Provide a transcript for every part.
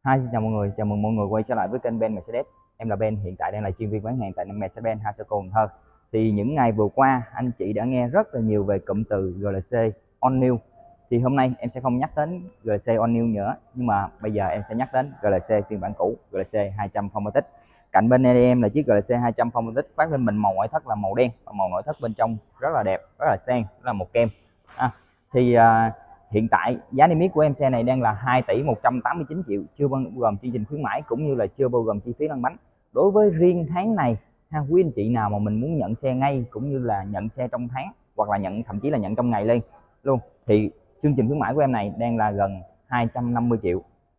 Hi, xin chào mọi người, chào mừng mọi người quay trở lại với kênh Ben Mercedes. Em là Ben, hiện tại đang là chuyên viên bán hàng tại Mercedes-Benz Haseco Cần Thơ. Thì những ngày vừa qua, anh chị đã nghe rất là nhiều về cụm từ GLC All New. Thì hôm nay em sẽ không nhắc đến GLC All New nữa, nhưng mà bây giờ em sẽ nhắc đến GLC phiên bản cũ, GLC 200 Formatic. Cạnh bên em là chiếc GLC 200 Formatic phát lên mình màu ngoại thất là màu đen và màu nội thất bên trong rất là đẹp, rất là sang, rất là màu kem. Thì hiện tại giá niêm yết của em xe này đang là 2 tỷ 189 triệu, chưa bao gồm chương trình khuyến mãi cũng như là chưa bao gồm chi phí lăn bánh. Đối với riêng tháng này quý anh chị nào mà mình muốn nhận xe ngay cũng như là nhận xe trong tháng hoặc là thậm chí là nhận trong ngày lên luôn, thì chương trình khuyến mãi của em này đang là gần 250 triệu.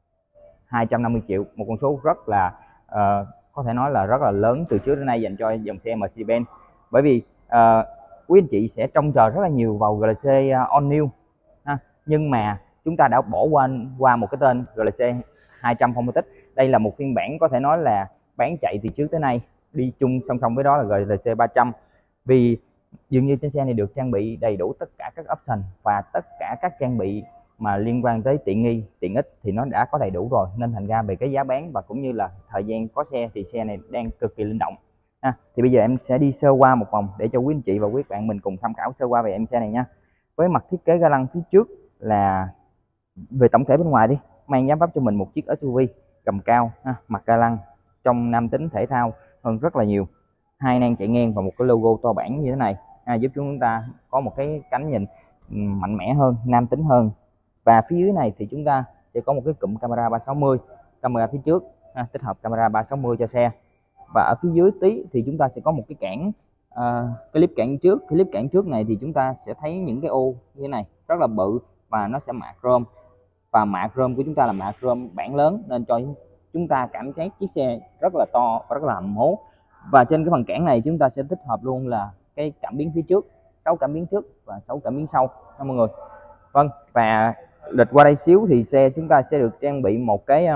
250 triệu, một con số rất là có thể nói là rất là lớn từ trước đến nay dành cho dòng xe Mercedes-Benz. Bởi vì quý anh chị sẽ trông chờ rất là nhiều vào GLC All New nhưng mà chúng ta đã bỏ qua một cái tên GLC 200 Formatic. Đây là một phiên bản có thể nói là bán chạy từ trước tới nay, đi chung song song với đó là GLC 300, vì dường như trên xe này được trang bị đầy đủ tất cả các option và tất cả các trang bị mà liên quan tới tiện nghi tiện ích thì nó đã có đầy đủ rồi, nên thành ra về cái giá bán và cũng như là thời gian có xe thì xe này đang cực kỳ linh động. Thì bây giờ em sẽ đi sơ qua một vòng để cho quý anh chị và quý bạn mình cùng tham khảo sơ qua về em xe này nha. Với mặt thiết kế ga lăng phía trước là về tổng thể bên ngoài đi, mang dáng vóc cho mình một chiếc SUV gầm cao mặt ga lăng trong nam tính thể thao hơn rất là nhiều. Hai nang chạy ngang và một cái logo to bản như thế này giúp chúng ta có một cái cánh nhìn mạnh mẽ hơn, nam tính hơn. Và phía dưới này thì chúng ta sẽ có một cái cụm camera 360, camera phía trước tích hợp camera 360 cho xe. Và ở phía dưới tí thì chúng ta sẽ có một cái cản clip cản trước. Clip cản trước này thì chúng ta sẽ thấy những cái ô như thế này rất là bự và nó sẽ mạ chrome, và mạ chrome của chúng ta là mạ chrome bản lớn nên cho chúng ta cảm giác chiếc xe rất là to và rất là hầm hố. Và trên cái phần cản này chúng ta sẽ tích hợp luôn là cái cảm biến phía trước, 6 cảm biến trước và 6 cảm biến sau nha mọi người. Vâng, và lệch qua đây xíu thì xe chúng ta sẽ được trang bị một cái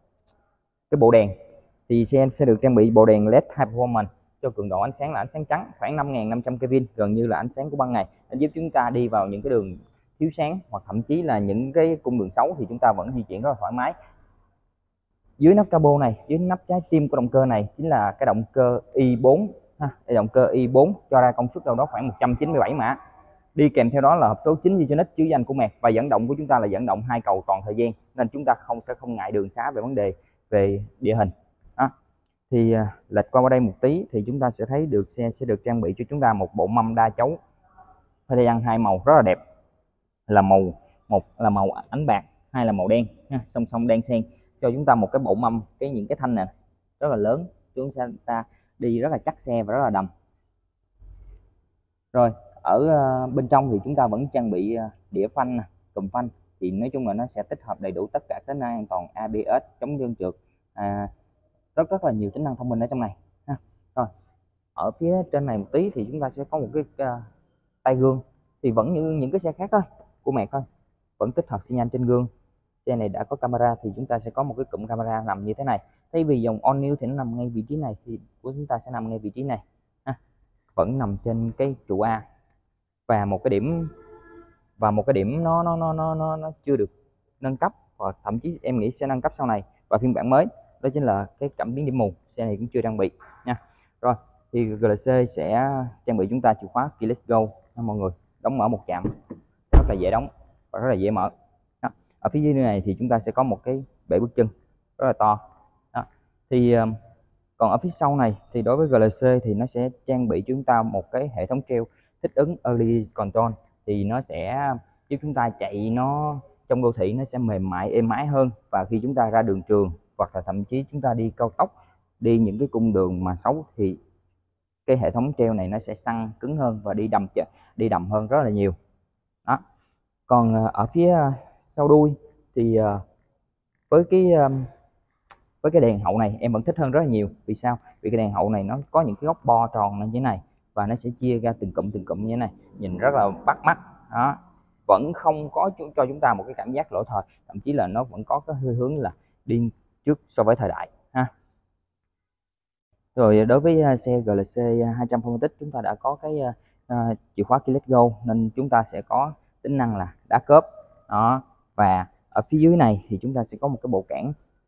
bộ đèn. Thì xe sẽ được trang bị bộ đèn LED High Performance cho cường độ ánh sáng là ánh sáng trắng khoảng 5.500 Kelvin, gần như là ánh sáng của ban ngày, để giúp chúng ta đi vào những cái đường thiếu sáng hoặc thậm chí là những cái cung đường xấu thì chúng ta vẫn di chuyển rất là thoải mái. Dưới nắp capo này, dưới nắp trái tim của động cơ này chính là cái động cơ i4 động cơ i4 cho ra công suất đâu đó khoảng 197 mã. Đi kèm theo đó là hộp số 9 Visionex chứa danh của Merc, và dẫn động của chúng ta là dẫn động 2 cầu toàn thời gian, nên chúng ta sẽ không ngại đường xá về vấn đề về địa hình. Thì lệch qua đây một tí thì chúng ta sẽ thấy được xe sẽ được trang bị cho chúng ta một bộ mâm đa chấu Palladian hai màu rất là đẹp, là một là màu ánh bạc, hai là màu đen song song đen xen, cho chúng ta một cái bộ mâm những cái thanh này rất là lớn, chúng ta đi rất là chắc xe và rất là đầm. Rồi ở bên trong thì chúng ta vẫn trang bị đĩa phanh, cùm phanh, thì nói chung là nó sẽ tích hợp đầy đủ tất cả tính năng an toàn, ABS, chống trơn trượt, rất là nhiều tính năng thông minh ở trong này Rồi ở phía trên này một tí thì chúng ta sẽ có một cái tay gương, thì vẫn như những cái xe khác thôi của Merc thôi, vẫn tích hợp xi nhan trên gương. Xe này đã có camera thì chúng ta sẽ có một cái cụm camera nằm như thế này, thay vì dòng All New thì nó nằm ngay vị trí này thì của chúng ta sẽ nằm ngay vị trí này vẫn nằm trên cái trụ A. Và một cái điểm nó chưa được nâng cấp, và thậm chí em nghĩ sẽ nâng cấp sau này và phiên bản mới, đó chính là cái cảm biến điểm mù. Xe này cũng chưa trang bị nha. Rồi thì GLC sẽ trang bị chúng ta chìa khóa Keyless Go mọi người, đóng mở một chạm rất là dễ đóng và rất là dễ mở. Ở phía dưới này thì chúng ta sẽ có một cái bệ bước chân rất là to. Thì còn ở phía sau này thì đối với GLC thì nó sẽ trang bị chúng ta một cái hệ thống treo thích ứng Early Control, thì nó sẽ giúp chúng ta chạy nó trong đô thị nó sẽ mềm mại êm ái hơn, và khi chúng ta ra đường trường hoặc là thậm chí chúng ta đi cao tốc, đi những cái cung đường mà xấu thì cái hệ thống treo này nó sẽ săn cứng hơn và đi đầm hơn rất là nhiều. Còn ở phía sau đuôi thì với cái đèn hậu này em vẫn thích hơn rất là nhiều. Vì sao? Vì cái đèn hậu này nó có những cái góc bo tròn như thế này, và nó sẽ chia ra từng cụm như thế này, nhìn rất là bắt mắt vẫn không có cho chúng ta một cái cảm giác lỗi thời, thậm chí là nó vẫn có cái hướng là đi trước so với thời đại Rồi đối với xe GLC 200 Formatic chúng ta đã có cái chìa khóa Keyless Go, nên chúng ta sẽ có tính năng là đá cớp và ở phía dưới này thì chúng ta sẽ có một cái bộ cản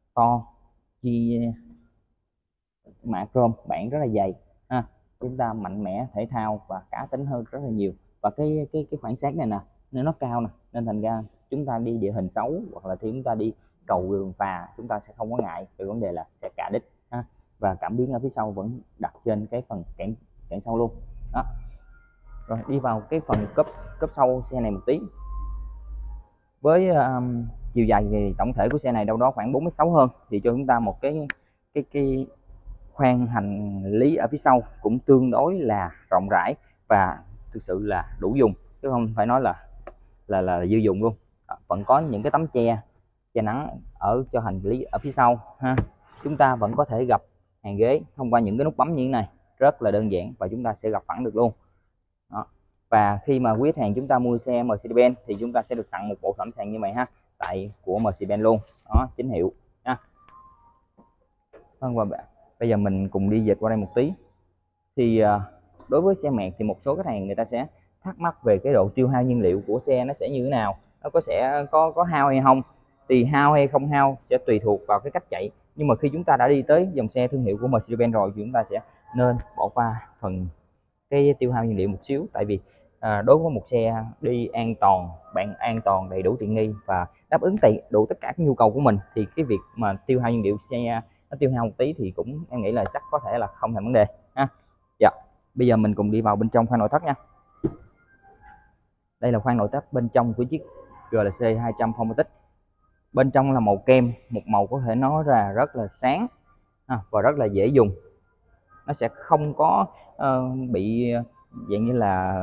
to, chi mạ chrome, bản rất là dày ha. Chúng ta mạnh mẽ, thể thao và cá tính hơn rất là nhiều. Và cái khoảng sát này nè, nên nó cao nè, nên thành ra chúng ta đi địa hình xấu hoặc là khi chúng ta đi cầu đường phà, chúng ta sẽ không có ngại về vấn đề là sẽ cả đích ha. Và cảm biến ở phía sau vẫn đặt trên cái phần cản sau luôn đó. Rồi đi vào cái phần cấp sau xe này một tí. Với chiều dài thì tổng thể của xe này đâu đó khoảng 4m6 hơn, thì cho chúng ta một cái khoang hành lý ở phía sau cũng tương đối là rộng rãi và thực sự là đủ dùng, chứ không phải nói là dư dùng luôn. Vẫn có những cái tấm che nắng ở cho hành lý ở phía sau ha. Chúng ta vẫn có thể gập hàng ghế thông qua những cái nút bấm như thế này, rất là đơn giản và chúng ta sẽ gập phẳng được luôn đó. Và khi mà quý khách hàng chúng ta mua xe Mercedes-Benz thì chúng ta sẽ được tặng một bộ sẵn sàng như vậy ha, tại của Mercedes-Benz luôn đó, chính hiệu ha. Vâng, và bây giờ mình cùng đi dịch qua đây một tí. Thì đối với xe Merc thì một số khách hàng người ta sẽ thắc mắc về cái độ tiêu hao nhiên liệu của xe nó sẽ như thế nào, nó sẽ có hao hay không. Thì hao hay không hao sẽ tùy thuộc vào cái cách chạy, nhưng mà khi chúng ta đã đi tới dòng xe thương hiệu của Mercedes-Benz rồi thì chúng ta sẽ nên bỏ qua phần cái tiêu hao nhiên liệu một xíu. Tại vì đối với một xe đi an toàn, bạn an toàn, đầy đủ tiện nghi và đáp ứng đủ tất cả các nhu cầu của mình, thì cái việc mà tiêu hao nhiên liệu xe nó tiêu hao một tí thì cũng em nghĩ là chắc có thể là không thành vấn đề ha. Dạ, bây giờ mình cùng đi vào bên trong khoang nội thất nha. Đây là khoang nội thất bên trong của chiếc GLC 200 Formatic. Bên trong là màu kem, một màu có thể nói là rất là sáng và rất là dễ dùng. Nó sẽ không có bị dạng như là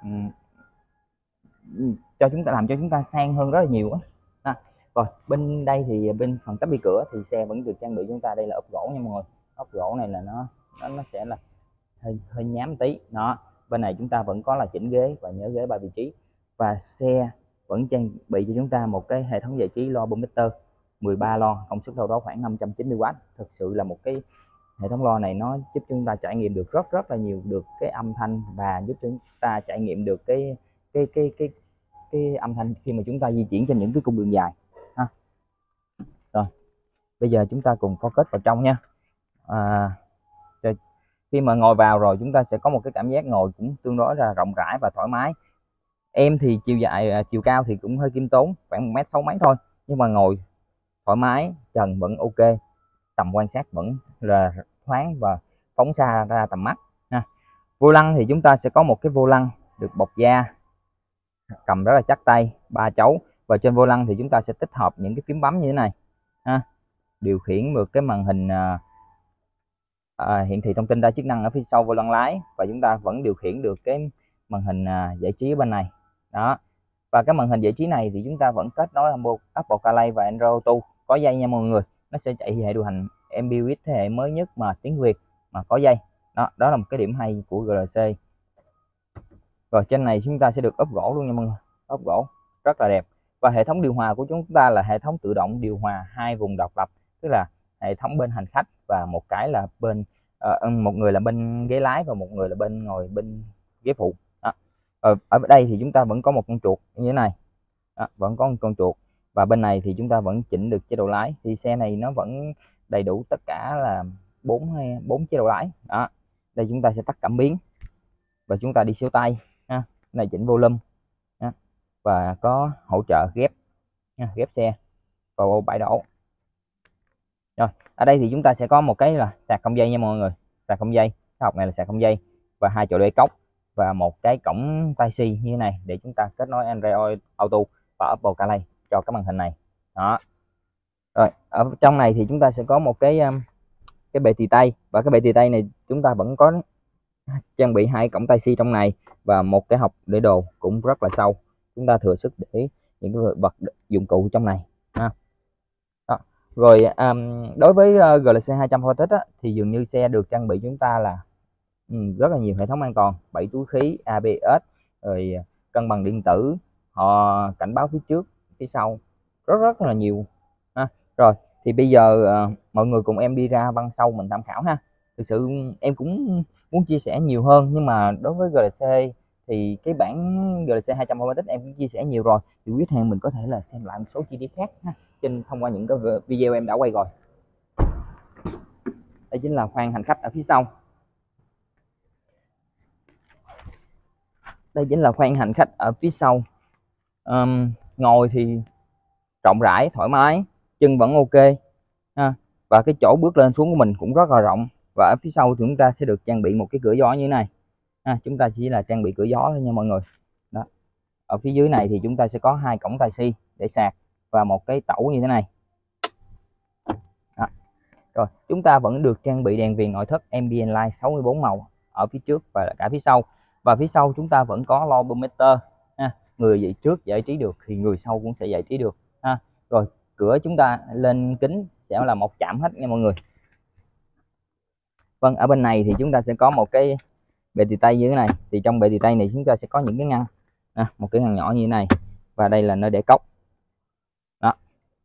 làm cho chúng ta sang hơn rất là nhiều á. Rồi bên đây thì bên phần tắp bi cửa thì xe vẫn được trang bị chúng ta đây là ốp gỗ nha mọi người. Ốp gỗ này là nó sẽ là hơi nhám tí đó. Bên này chúng ta vẫn có là chỉnh ghế và nhớ ghế 3 vị trí, và xe vẫn trang bị cho chúng ta một cái hệ thống giải trí loa boom mixer 13 lo, công suất đâu đó khoảng 590W. Thực sự là một cái hệ thống loa này nó giúp chúng ta trải nghiệm được rất là nhiều được cái âm thanh, và giúp chúng ta trải nghiệm được cái âm thanh khi mà chúng ta di chuyển trên những cái cung đường dài ha. Rồi bây giờ chúng ta cùng focus vào trong nha. Khi mà ngồi vào rồi chúng ta sẽ có một cái cảm giác ngồi cũng tương đối là rộng rãi và thoải mái. Em thì chiều cao thì cũng hơi khiêm tốn, khoảng 1m6 mấy thôi, nhưng mà ngồi thoải mái, trần vẫn ok, tầm quan sát vẫn là thoáng và phóng xa ra tầm mắt ha. Vô lăng thì chúng ta sẽ có một cái vô lăng được bọc da, cầm rất là chắc tay, 3 chấu, và trên vô lăng thì chúng ta sẽ tích hợp những cái phím bấm như thế này ha, điều khiển được cái màn hình hiển thị thông tin đa chức năng ở phía sau vô lăng lái, và chúng ta vẫn điều khiển được cái màn hình giải trí ở bên này đó. Và cái màn hình giải trí này thì chúng ta vẫn kết nối Apple CarPlay và Android Auto, có dây nha mọi người. Nó sẽ chạy hệ điều hành MBUX thế hệ mới nhất mà tiếng Việt mà có dây đó là một cái điểm hay của GLC. Rồi trên này chúng ta sẽ được ốp gỗ luôn nha mọi người, ốp gỗ rất là đẹp. Và hệ thống điều hòa của chúng ta là hệ thống tự động điều hòa 2 vùng độc lập, tức là hệ thống bên hành khách và một cái là bên một người là bên ghế lái và một người là bên ngồi bên ghế phụ đó. Ở đây thì chúng ta vẫn có một con chuột như thế này đó, vẫn có một con chuột, và bên này thì chúng ta vẫn chỉnh được chế độ lái. Thì xe này nó vẫn đầy đủ tất cả là 4 chế độ lái đó. Đây chúng ta sẽ tắt cảm biến và chúng ta đi siêu tay ha. Này chỉnh volume ha. Và có hỗ trợ ghép xe vào bãi đổ. Rồi ở đây thì chúng ta sẽ có một cái là sạc không dây nha mọi người, sạc không dây. Cái hộp này là sạc không dây và 2 chỗ để cốc và một cái cổng Type-C như thế này để chúng ta kết nối Android Auto và Apple CarPlay cho cái màn hình này đó. Rồi ở trong này thì chúng ta sẽ có một cái bệ tì tay, và cái bệ tì tay này chúng ta vẫn có trang bị 2 cổng Type-C trong này và một cái hộc để đồ cũng rất là sâu, chúng ta thừa sức để những cái vật dụng cụ trong này ha. Đó. Rồi đối với GLC 200 Formatic thì dường như xe được trang bị chúng ta là rất là nhiều hệ thống an toàn, 7 túi khí, ABS, rồi cân bằng điện tử, họ cảnh báo phía trước phía sau, rất là nhiều ha. Rồi thì bây giờ mọi người cùng em đi ra văn sau mình tham khảo ha. Thực sự em cũng muốn chia sẻ nhiều hơn, nhưng mà đối với GLC thì cái bản GLC 200 Formatic em cũng chia sẻ nhiều rồi, thì quý khách hàng mình có thể là xem lại một số chi tiết khác ha, thông qua những cái video em đã quay rồi. Đây chính là khoang hành khách ở phía sau. Đây chính là khoang hành khách ở phía sau. Ngồi thì rộng rãi, thoải mái, chân vẫn ok ha. Và cái chỗ bước lên xuống của mình cũng rất là rộng. Và ở phía sau thì chúng ta sẽ được trang bị một cái cửa gió như thế này ha. Chúng ta chỉ là trang bị cửa gió thôi nha mọi người. Đó. Ở phía dưới này thì chúng ta sẽ có 2 cổng Type-C để sạc và một cái tẩu như thế này. Đó. Rồi chúng ta vẫn được trang bị đèn viền nội thất ambient light 64 màu ở phía trước và cả phía sau. Và phía sau chúng ta vẫn có low meter ha. Người trước giải trí được thì người sau cũng sẽ giải trí được ha. Rồi cửa chúng ta lên kính sẽ là một chạm hết nha mọi người. Vâng, ở bên này thì chúng ta sẽ có một cái bệ tì tay như thế này. Thì trong bệ tì tay này chúng ta sẽ có những cái ngăn, một cái ngăn nhỏ như thế này, và đây là nơi để cốc. Đó.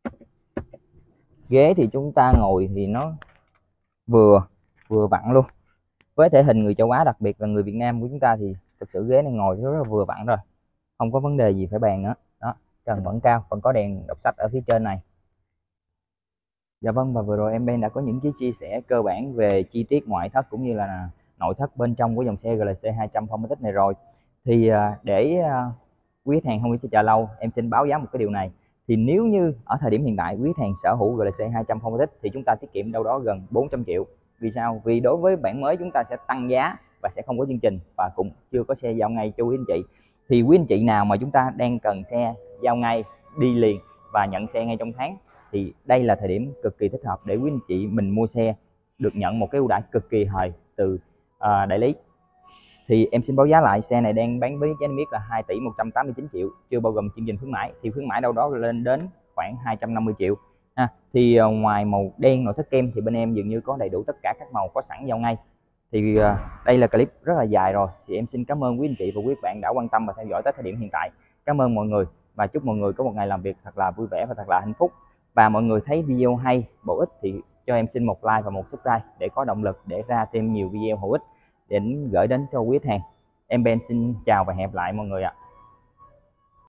Ghế thì chúng ta ngồi thì nó vừa vặn luôn. Với thể hình người châu Á, đặc biệt là người Việt Nam của chúng ta, thì thực sự ghế này ngồi rất là vừa vặn rồi, không có vấn đề gì phải bàn nữa. Đó, trần vẫn cao, còn có đèn đọc sách ở phía trên này. Dạ vâng, và vừa rồi em Ben đã có những cái chia sẻ cơ bản về chi tiết ngoại thất cũng như là nội thất bên trong của dòng xe GLC 200 Formatic này rồi. Thì để quý khách hàng không phải chờ lâu, em xin báo giá một cái điều này. Thì nếu như ở thời điểm hiện tại quý khách hàng sở hữu GLC 200 Formatic thì chúng ta tiết kiệm đâu đó gần 400 triệu. Vì sao? Vì đối với bản mới chúng ta sẽ tăng giá và sẽ không có chương trình và cũng chưa có xe giao ngay cho quý anh chị. Thì quý anh chị nào mà chúng ta đang cần xe giao ngay, đi liền và nhận xe ngay trong tháng, thì đây là thời điểm cực kỳ thích hợp để quý anh chị mình mua xe được nhận một cái ưu đãi cực kỳ hời từ đại lý. Thì em xin báo giá lại, xe này đang bán với giá niêm yết là 2 tỷ 189 triệu, chưa bao gồm chương trình khuyến mãi. Thì khuyến mãi đâu đó lên đến khoảng 250 triệu ha. Thì ngoài màu đen nội thất kem thì bên em dường như có đầy đủ tất cả các màu có sẵn giao ngay. Thì đây là clip rất là dài rồi, thì em xin cảm ơn quý anh chị và quý bạn đã quan tâm và theo dõi tới thời điểm hiện tại. Cảm ơn mọi người và chúc mọi người có một ngày làm việc thật là vui vẻ và thật là hạnh phúc. Và mọi người thấy video hay, bổ ích thì cho em xin một like và một subscribe để có động lực để ra thêm nhiều video hữu ích để gửi đến cho quý khách hàng. Em Ben xin chào và hẹn gặp lại mọi người ạ.